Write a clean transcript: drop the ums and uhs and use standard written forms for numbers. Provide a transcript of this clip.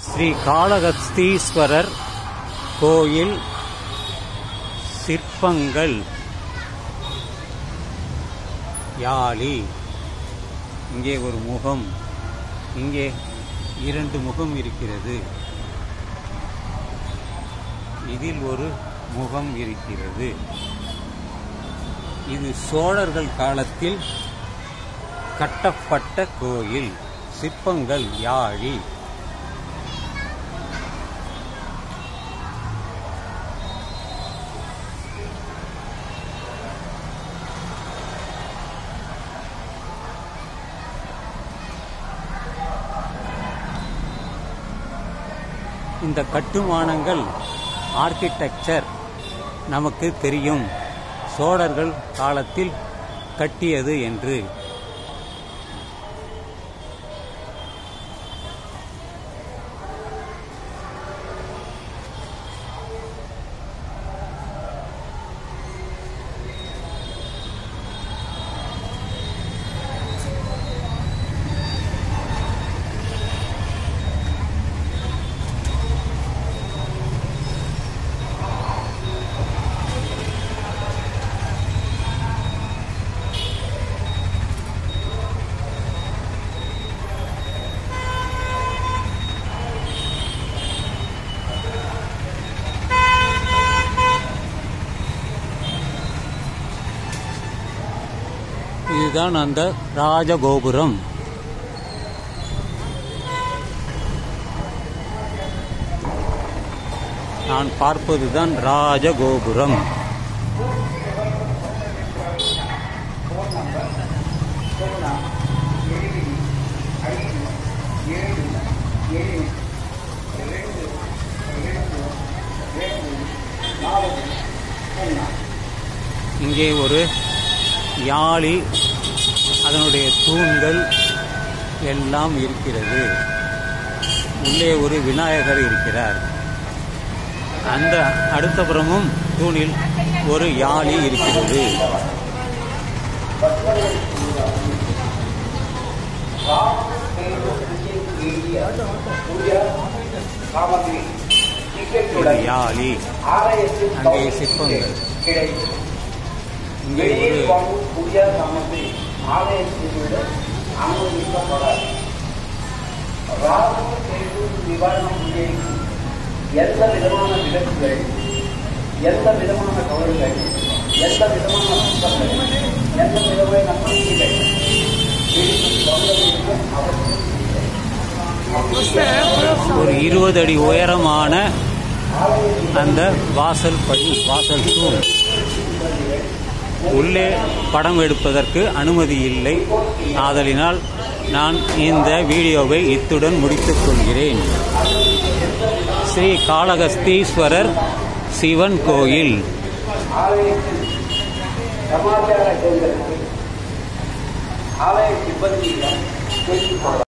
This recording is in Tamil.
ஸ்ரீ காளஹஸ்தீஸ்வரர் கோயில் சிற்பங்கள் யாழி. இங்கே ஒரு முகம், இங்கே 2 முகம் இருக்கிறது. இதில் ஒரு முகம் இருக்கிறது. இது சோழர்கள் காலத்தில் கட்டப்பட்ட கோயில். சிற்பங்கள் யாழி. இந்த கட்டுமானங்கள் ஆர்க்கிடெக்சர் நமக்கு தெரியும், சோழர்கள் காலத்தில் கட்டியது என்று. இதுதான் அந்த ராஜகோபுரம். நான் பார்ப்பதுதான் ராஜகோபுரம். இங்கே ஒரு யாழி, அதனுடைய தூண்கள் எல்லாம் இருக்கிறது. உள்ளே ஒரு விநாயகர் இருக்கிறார். அந்த அடுத்தபுறமும் தூணில் ஒரு யாழி இருக்கிறது. யாழி, அங்கே சிற்பங்கள். இங்கே எந்த விதமான விளக்குகள், எந்த விதமான கவர்கள், எந்த விதமான சுத்தங்கள், எந்த விதமான நம்பிக்கைகள் ஒரு 20 அடி உயரமான அந்த வாசல் படி, வாசல் தூண். உள்ளே படம் எடுப்பதற்கு அனுமதி இல்லை. ஆதலினால் நான் இந்த வீடியோவை இத்துடன் முடித்துக் கொள்கிறேன். ஸ்ரீ காளஹஸ்தீஸ்வரர் சிவன் கோயில். ஆலய சிப்பந்தியிடம்